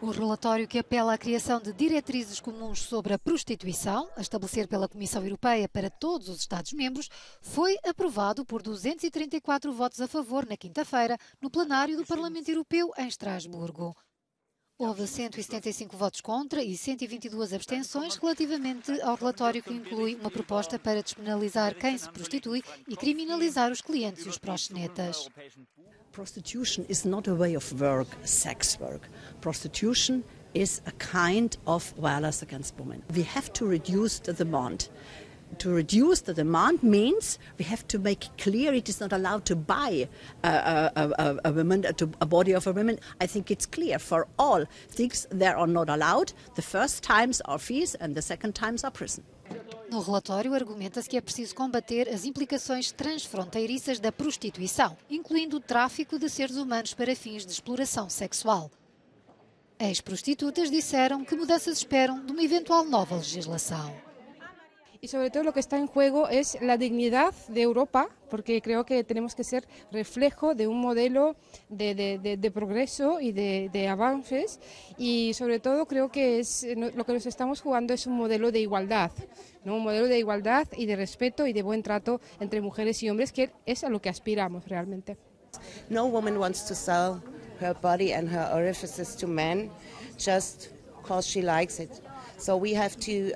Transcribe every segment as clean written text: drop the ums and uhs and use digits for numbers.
O relatório que apela à criação de diretrizes comuns sobre a prostituição, a estabelecer pela Comissão Europeia para todos os Estados-membros, foi aprovado por 234 votos a favor na quinta-feira, no plenário do Parlamento Europeu em Estrasburgo. Houve 175 votos contra e 122 abstenções relativamente ao relatório que inclui uma proposta para despenalizar quem se prostitui e criminalizar os clientes e os proxenetas. Prostitution is not a way of work, sex work. Prostitution is a kind of violence against women. We have to reduce the demand. To reduce the demand means we have to make clear it is not allowed to buy a woman, a body of a woman. I think it's clear for all things that are not allowed. The first times are fees and the second times are prison. No relatório, argumenta-se que é preciso combater as implicações transfronteiriças da prostituição, incluindo o tráfico de seres humanos para fins de exploração sexual. Ex-prostitutas disseram que mudanças esperam de uma eventual nova legislação. Y sobre todo lo que está en juego es la dignidad de Europa, porque creo que tenemos que ser reflejo de un modelo de progreso y de avances, y sobre todo creo que lo que nos estamos jugando es un modelo de igualdad, ¿no? Un modelo de igualdad y de respeto y de buen trato entre mujeres y hombres, que es a lo que aspiramos realmente. No woman wants to sell her body and her orifices to men just because she likes it. So we have to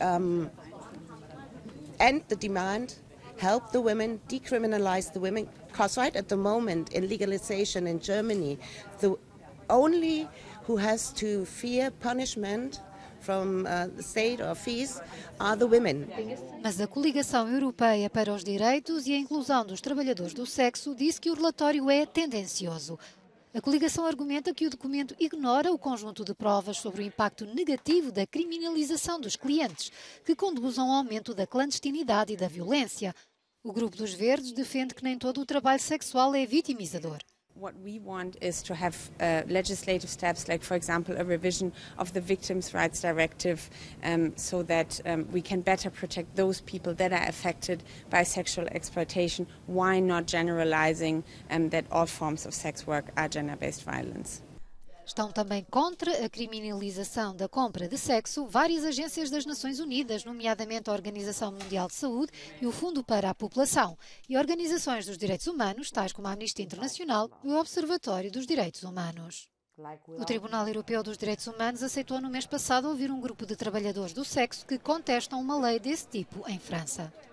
end the demand, help the women, decriminalize the women, because right at the moment in legalization in Germany, the only who has to fear punishment from the state or fees are the women. Mas a Coligação Europeia para os Direitos e a Inclusão dos Trabalhadores do Sexo disse que o relatório é tendencioso. A coligação argumenta que o documento ignora o conjunto de provas sobre o impacto negativo da criminalização dos clientes, que conduz a um aumento da clandestinidade e da violência. O Grupo dos Verdes defende que nem todo o trabalho sexual é vitimizador. What we want is to have legislative steps, like, for example, a revision of the Victims' Rights Directive, so that we can better protect those people that are affected by sexual exploitation. Why not generalizing that all forms of sex work are gender-based violence? Estão também contra a criminalização da compra de sexo várias agências das Nações Unidas, nomeadamente a Organização Mundial de Saúde e o Fundo para a População, e organizações dos direitos humanos, tais como a Amnistia Internacional e o Observatório dos Direitos Humanos. O Tribunal Europeu dos Direitos Humanos aceitou no mês passado ouvir um grupo de trabalhadores do sexo que contestam uma lei desse tipo em França.